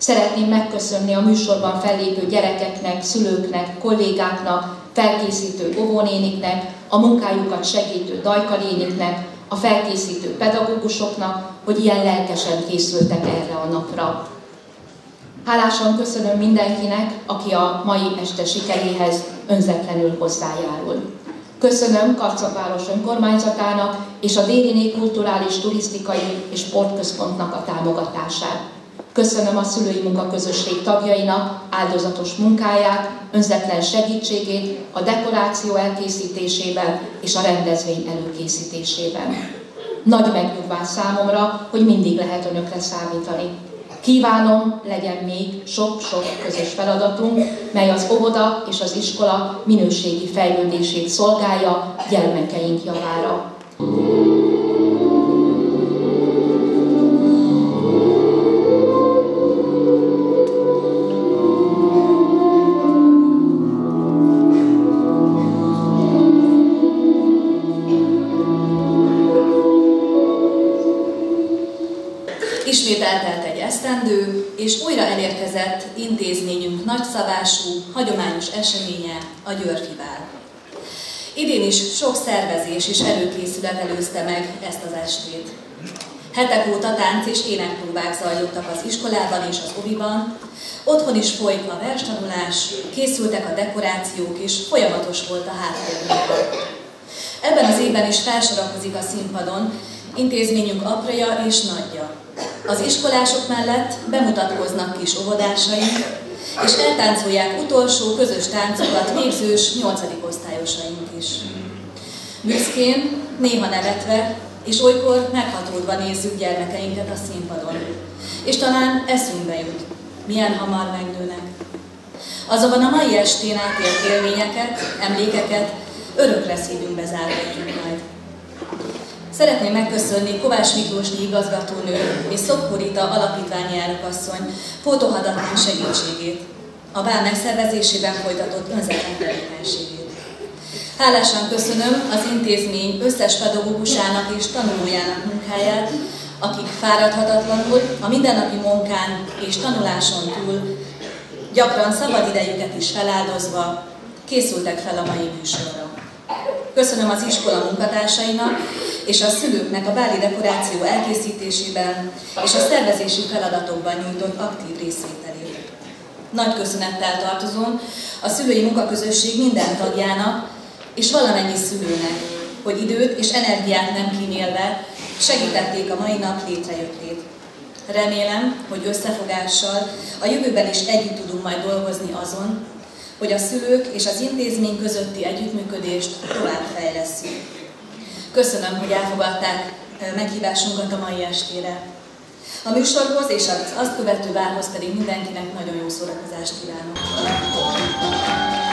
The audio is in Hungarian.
Szeretném megköszönni a műsorban fellépő gyerekeknek, szülőknek, kollégáknak, felkészítő óvónéniknek, a munkájukat segítő dajkanéniknek, a felkészítő pedagógusoknak, hogy ilyen lelkesen készültek erre a napra. Hálásan köszönöm mindenkinek, aki a mai este sikeréhez önzetlenül hozzájárul. Köszönöm Karcagváros önkormányzatának és a Dériné Kulturális, Turisztikai és Sportközpontnak a támogatását. Köszönöm a szülői munkaközösség tagjainak áldozatos munkáját, önzetlen segítségét a dekoráció elkészítésében és a rendezvény előkészítésében. Nagy megnyugvás számomra, hogy mindig lehet önökre számítani. Kívánom, legyen még sok-sok közös feladatunk, mely az óvoda és az iskola minőségi fejlődését szolgálja gyermekeink javára. Ismét eltelt egy esztendő, és újra elérkezett intézményünk nagyszabású, hagyományos eseménye, a Györfivál. Idén is sok szervezés és előkészület előzte meg ezt az estét. Hetek óta tánc és énekpróbák zajlottak az iskolában és az oviban, otthon is folyik a verstanulás, készültek a dekorációk és folyamatos volt a háttérmunka. Ebben az évben is felsorakozik a színpadon intézményünk apraja és nagyja. Az iskolások mellett bemutatkoznak kis óvodásaink, és eltáncolják utolsó közös táncokat végzős 8. osztályosaink is. Büszkén, néha nevetve, és olykor meghatódva nézzük gyermekeinket a színpadon. És talán eszünkbe jut, milyen hamar megnőnek. Azonban a mai estén átélt élményeket, emlékeket örökre szívünkbe zárhatjuk majd. Szeretném megköszönni Kovács Miklósnyi igazgatónő és Szopko Rita alapítványi elnökasszony pótolhatatlan segítségét, a bál megszervezésében folytatott önzetlen tevékenységét. Hálásan köszönöm az intézmény összes pedagógusának és tanulójának munkáját, akik fáradhatatlanul a mindennapi munkán és tanuláson túl, gyakran szabad idejüket is feláldozva készültek fel a mai műsorra. Köszönöm az iskola munkatársainak és a szülőknek a báli dekoráció elkészítésében és a szervezési feladatokban nyújtott aktív részvételét. Nagy köszönettel tartozom a szülői munkaközösség minden tagjának és valamennyi szülőnek, hogy időt és energiát nem kímélve segítették a mai nap létrejöttét. Remélem, hogy összefogással a jövőben is együtt tudunk majd dolgozni azon, hogy a szülők és az intézmény közötti együttműködést továbbfejlesszük. Köszönöm, hogy elfogadták meghívásunkat a mai estére. A műsorhoz és az azt követő várhoz pedig mindenkinek nagyon jó szórakozást kívánok.